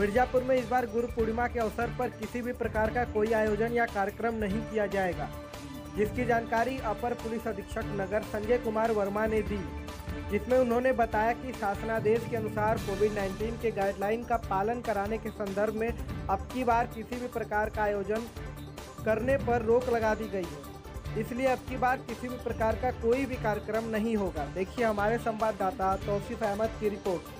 मिर्जापुर में इस बार गुरु पूर्णिमा के अवसर पर किसी भी प्रकार का कोई आयोजन या कार्यक्रम नहीं किया जाएगा, जिसकी जानकारी अपर पुलिस अधीक्षक नगर संजय कुमार वर्मा ने दी, जिसमें उन्होंने बताया कि शासनादेश के अनुसार कोविड-19 के गाइडलाइन का पालन कराने के संदर्भ में अब की बार किसी भी प्रकार का आयोजन करने पर रोक लगा दी गई है। इसलिए अब की बार किसी भी प्रकार का कोई भी कार्यक्रम नहीं होगा। देखिए हमारे संवाददाता तौसीफ अहमद की रिपोर्ट।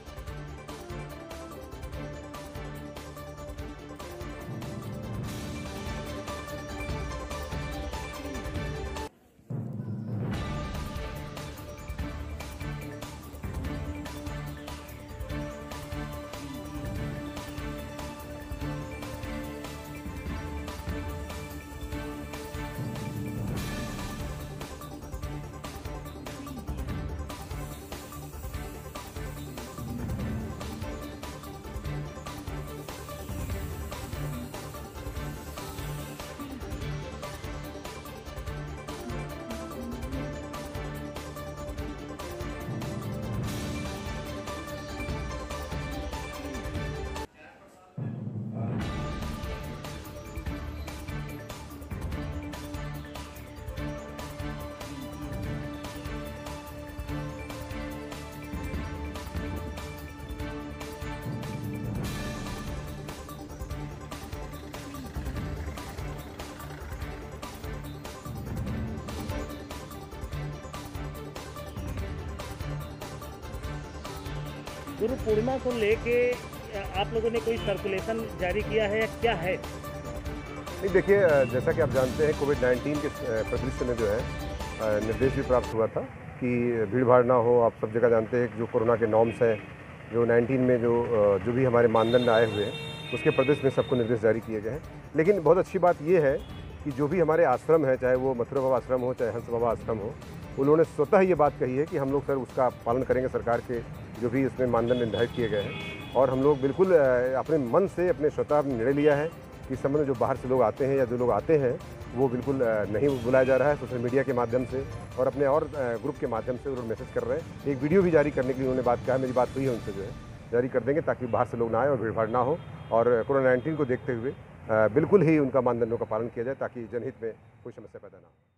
गुरु पूर्णिमा को लेके आप लोगों ने कोई सर्कुलेशन जारी किया है या क्या है? नहीं, देखिए, जैसा कि आप जानते हैं कोविड-19 के परिदृश्य में जो है निर्देश भी प्राप्त हुआ था कि भीड़ भाड़ ना हो। आप सब जगह जानते हैं कि जो कोरोना के नॉर्म्स हैं, जो 19 में जो भी हमारे मानदंड आए हुए हैं, उसके परिदृश्य में सबको निर्देश जारी किए गए हैं। लेकिन बहुत अच्छी बात ये है कि जो भी हमारे आश्रम है, चाहे वो मथुरा बाबा आश्रम हो, चाहे हंस बाबा आश्रम हो, उन्होंने स्वतः ये बात कही है कि हम लोग सर उसका पालन करेंगे, सरकार के जो भी इसमें मानदंड निर्धारित किए गए हैं। और हम लोग बिल्कुल अपने मन से अपने स्वतः निर्णय लिया है कि इस समय में जो बाहर से लोग आते हैं या जो लोग आते हैं वो बिल्कुल नहीं बुलाया जा रहा है। सोशल मीडिया के माध्यम से और अपने और ग्रुप के माध्यम से उन्होंने मैसेज कर रहे हैं। एक वीडियो भी जारी करने के लिए उन्होंने बात कहा, मेरी बात हुई है उनसे, जो है जारी कर देंगे ताकि बाहर से लोग ना आए और भीड़ भाड़ ना हो। और कोरोना 19 को देखते हुए बिल्कुल ही उनका मानदंडों का पालन किया जाए ताकि जनहित में कोई समस्या पैदा ना हो।